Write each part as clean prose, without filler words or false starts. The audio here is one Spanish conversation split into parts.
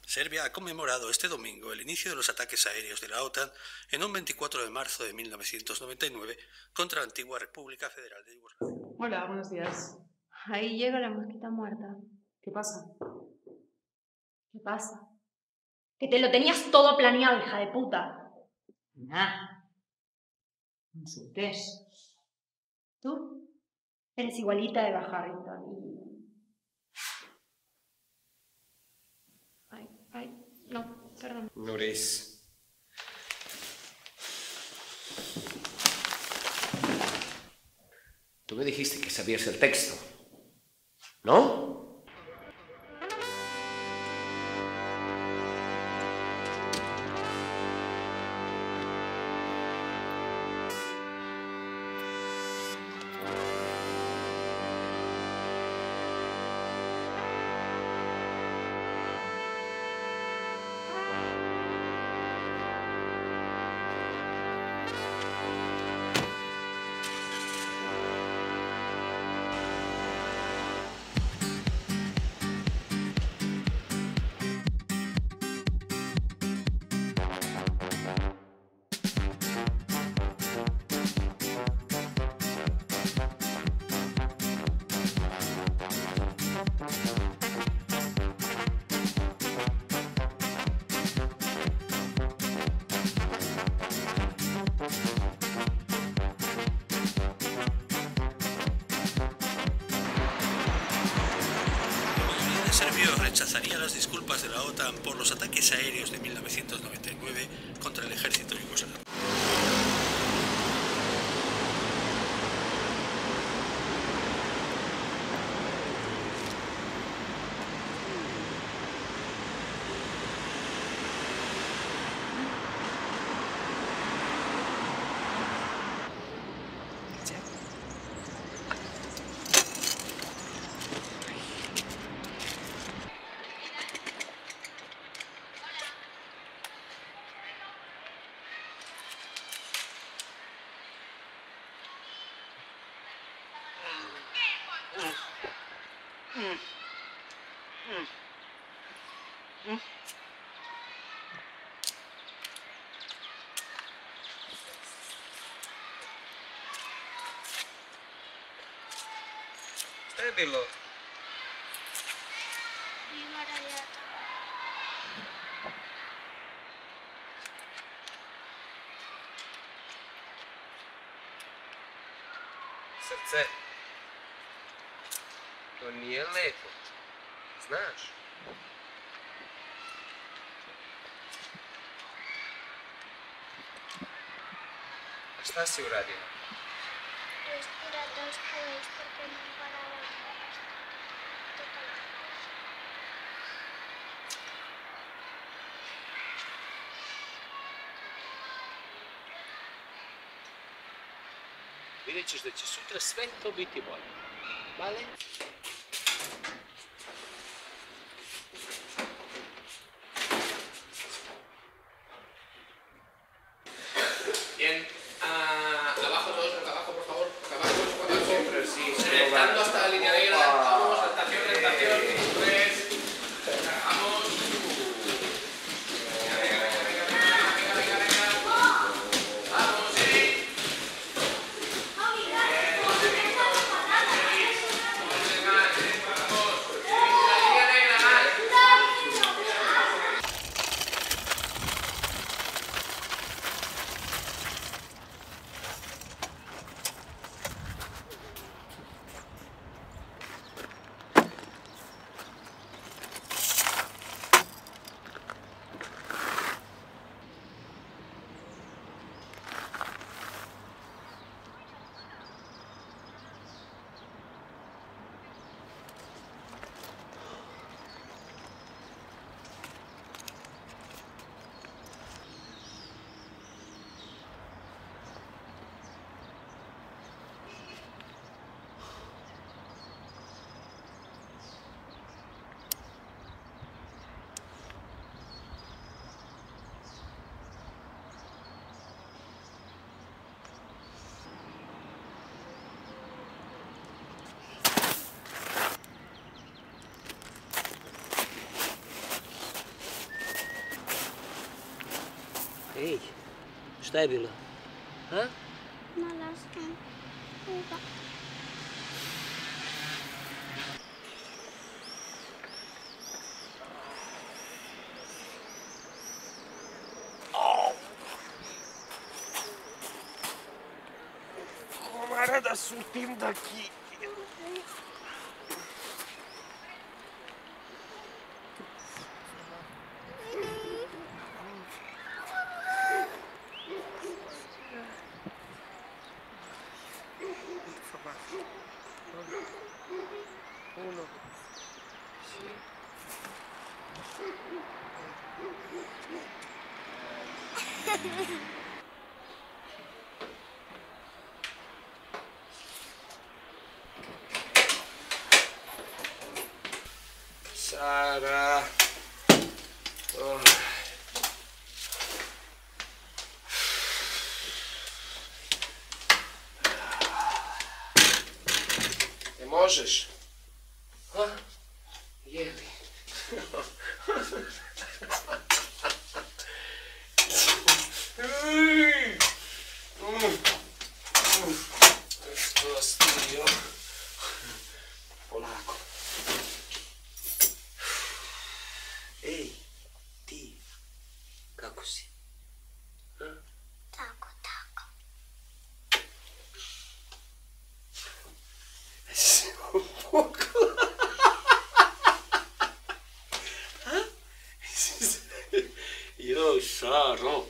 Serbia ha conmemorado este domingo el inicio de los ataques aéreos de la OTAN en un 24 de marzo de 1999 contra la antigua República Federal de Yugoslavia. Hola, buenos días. Ahí llega la mosquita muerta. ¿Qué pasa? ¿Qué pasa? Que te lo tenías todo planeado, hija de puta. Nah. No insultes. Tú eres igualita de Eva Harrington y... Ay, no, perdón. Nuris. Tú me dijiste que sabías el texto, ¿no? Serbio rechazaría las disculpas de la OTAN por los ataques aéreos de 1999 contra el ejército yugoslavo. Šta je bilo? Ima radijator. Srce. To nije lepo. Znaš? A šta si uradio? Respirator, ¿sabéis por qué no paraba? Toca la cabeza. Vidjet ćeš da će sutra sve to biti bolje. Vale? Bien. Abajo todos, abajo por favor. Abajo, siempre, sí. Selectando hasta la línea negra. Vamos, estación, estación. Tres. Bajamos. Vamos, sí. Vamos. Ej, šta je bilo? A? Mala sam kuga. Tomara da surtim daqui. Uno. Sara. Oh. Ne možeš? Ha? Jeli? Što stilio? Polako. Ej, ti, kako si? Ha? Tako. Si upukla? Ha? Joj, Saro.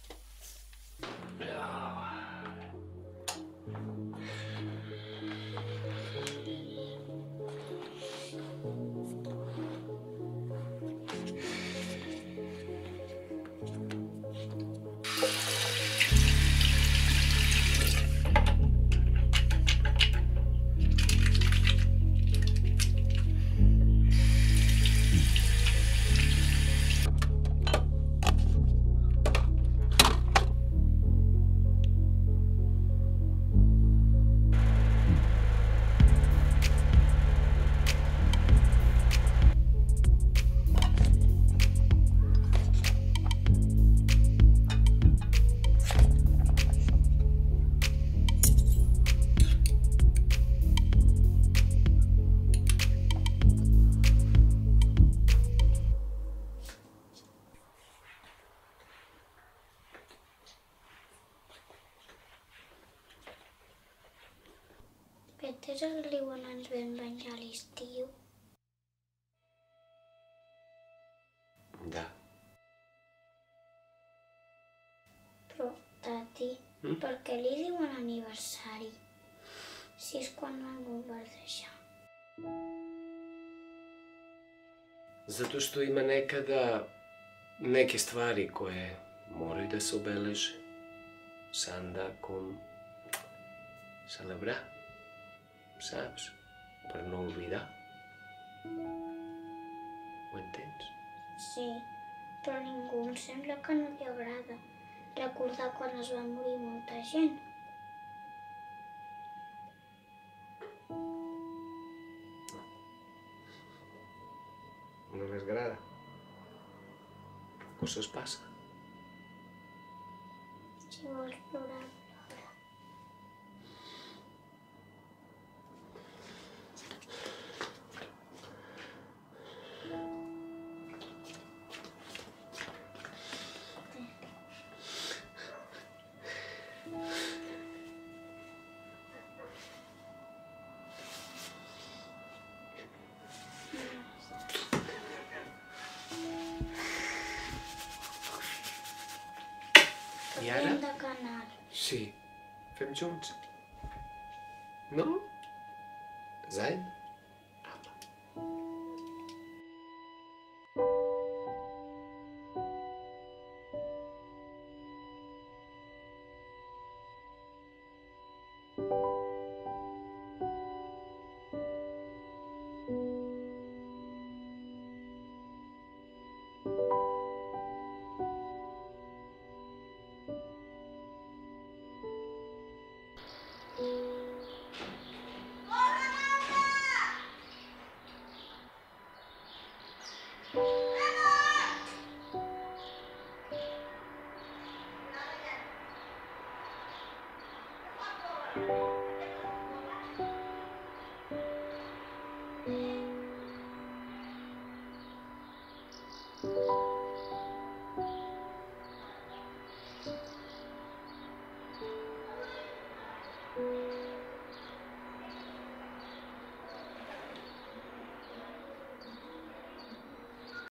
Aquest és el riu on ens vam banyar a l'estiu. Da. Però, tati, per què li diuen aniversari? Si és quan vam bombardejar. Zato što ima nekada neke stvari koje moraju da se obeleže. Se anda com celebrar, saps? Per no oblidar. Ho entens? Sí, però a ningú em sembla que no li agrada recordar quan es va morir molta gent. No les agrada. Coses passen. Si vols plorar, plora. I ara? Hem de canal. Sí. Fem junts. No? Zain?